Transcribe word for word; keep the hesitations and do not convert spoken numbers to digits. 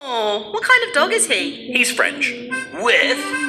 Oh, what kind of dog is he? He's French. With